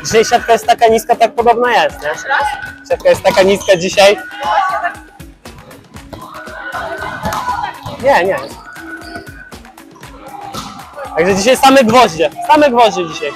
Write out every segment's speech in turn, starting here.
Dzisiaj siatka jest taka niska, tak podobno jest, nie? Siatka jest taka niska dzisiaj. Nie. Także dzisiaj same gwoździe dzisiaj.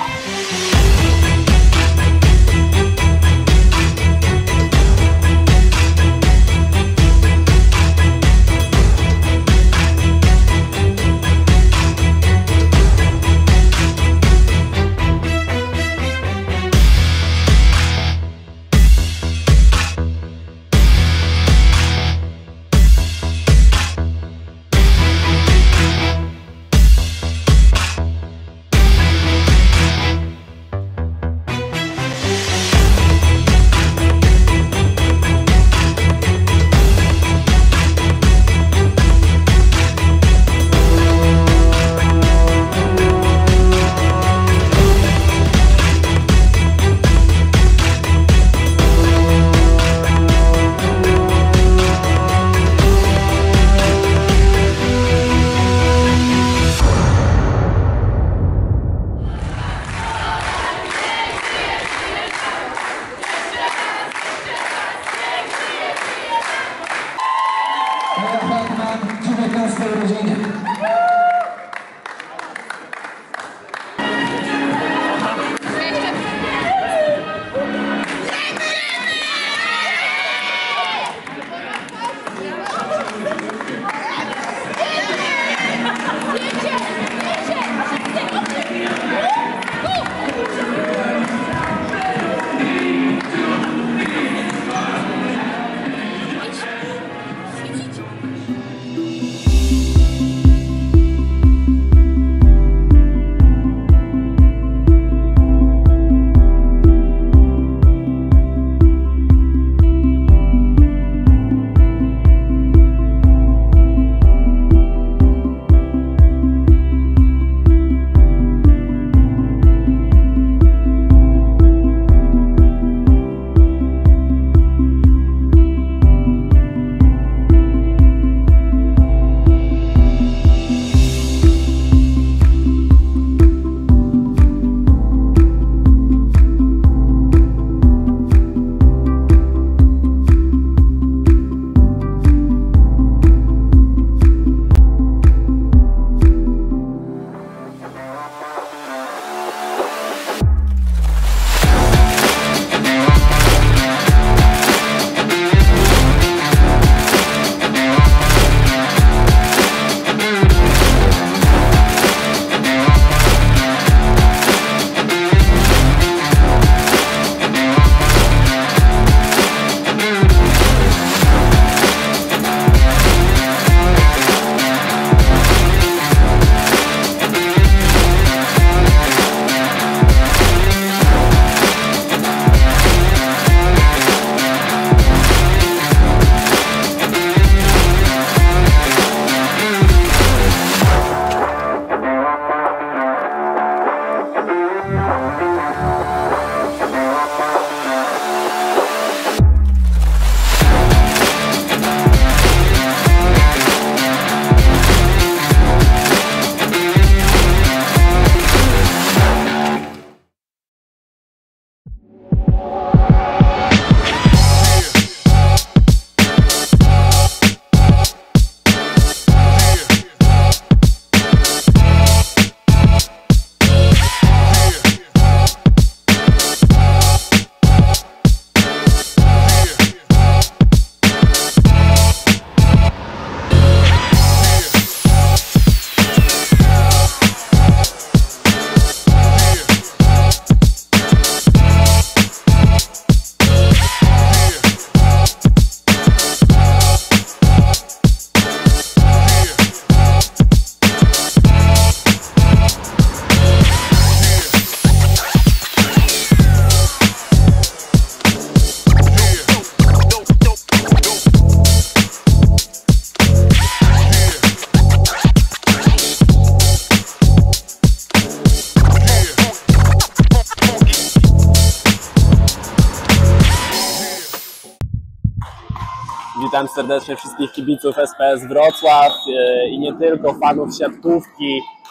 Witam serdecznie wszystkich kibiców SPS Wrocław i nie tylko, fanów siatkówki,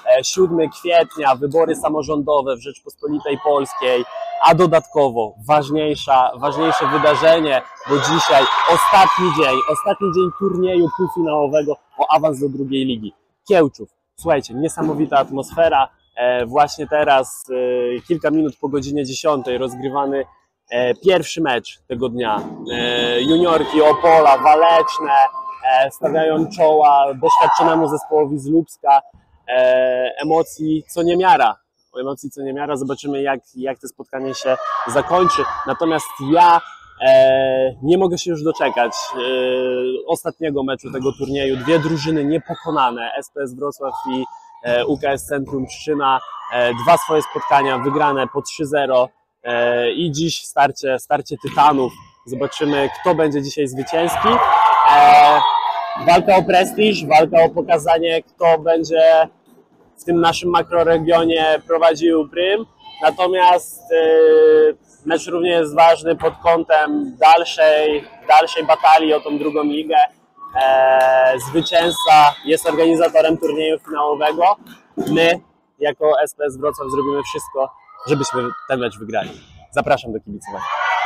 7 kwietnia, wybory samorządowe w Rzeczpospolitej Polskiej, a dodatkowo ważniejsze wydarzenie, bo dzisiaj ostatni dzień turnieju półfinałowego o awans do drugiej ligi. Kiełczów. Słuchajcie, niesamowita atmosfera. Właśnie teraz, kilka minut po godzinie 10, rozgrywany pierwszy mecz tego dnia. Juniorki Opola, waleczne, stawiają czoła doświadczonemu zespołowi z Lubska. Emocji co niemiara. Zobaczymy, jak to spotkanie się zakończy. Natomiast ja nie mogę się już doczekać ostatniego meczu tego turnieju. Dwie drużyny niepokonane, SPS Wrocław i UKS Centrum Pszczyna. Dwa swoje spotkania wygrane po 3-0 i dziś starcie tytanów. Zobaczymy, kto będzie dzisiaj zwycięski. Walka o prestiż, walka o pokazanie, kto będzie w tym naszym makroregionie prowadził prym. Natomiast mecz również jest ważny pod kątem dalszej batalii o tą drugą ligę. Zwycięzca jest organizatorem turnieju finałowego. My, jako SPS Wrocław, zrobimy wszystko, żebyśmy ten mecz wygrali. Zapraszam do kibicowania.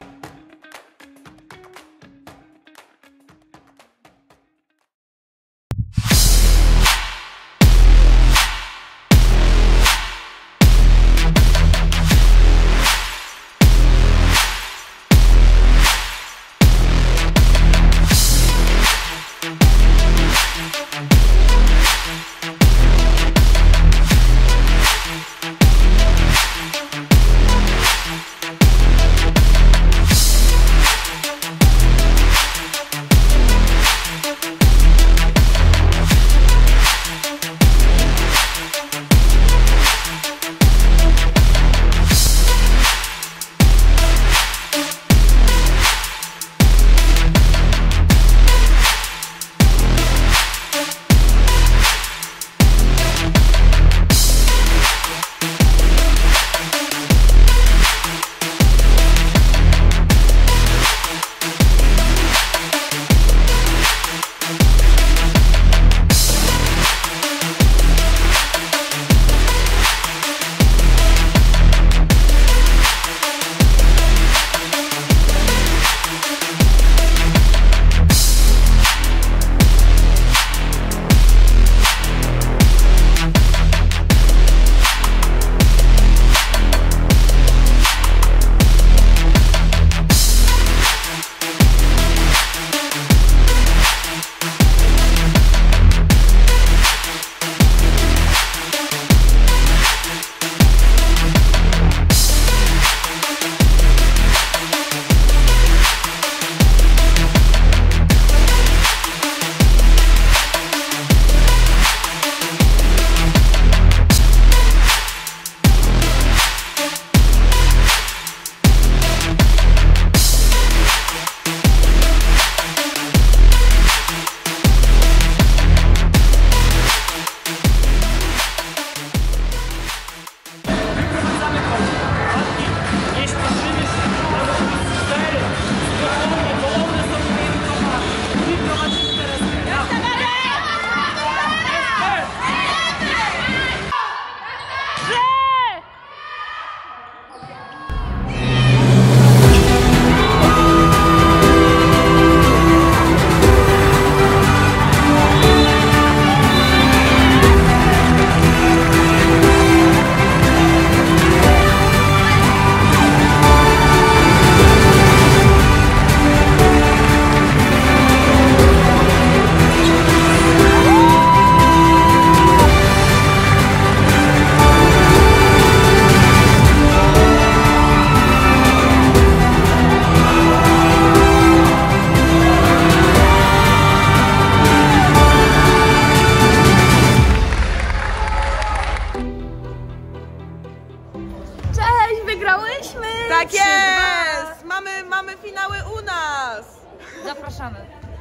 Tak jest! Mamy finały u nas! Zapraszamy.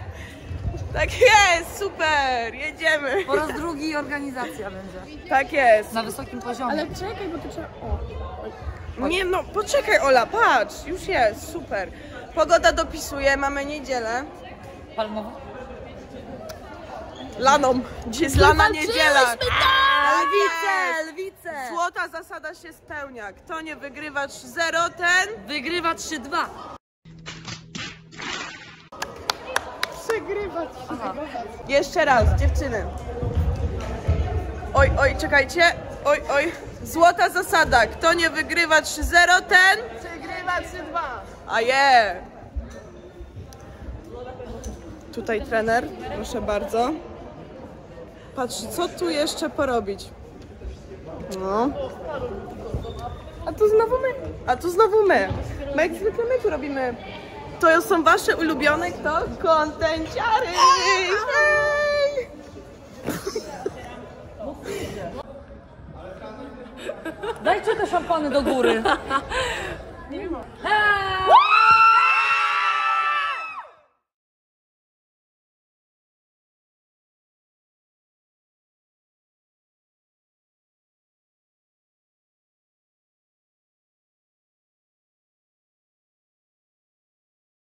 Tak jest, super, jedziemy. Po raz drugi organizacja będzie. Tak jest. Na wysokim poziomie. Ale czekaj, bo to trzeba... O. Nie no, poczekaj Ola, patrz, już jest, super. Pogoda dopisuje, mamy niedzielę. Palmową? Laną, dzisiaj jest lana niedziela. Tak Lwice, lwice. Złota zasada się spełnia. Kto nie wygrywa 3-0, ten Wygrywa 3-2. przegrywa. Jeszcze raz, dziewczyny. Oj, oj, czekajcie. Oj, oj. Złota zasada. Kto nie wygrywa 3-0, ten przegrywa 3-2. A je. Tutaj trener, proszę bardzo. Patrz, co tu jeszcze porobić. No. A tu znowu my. A tu znowu my. Bo jak zwykle my tu robimy. To są wasze ulubione kto? Kontenciary! Hej! Dajcie te szampany do góry.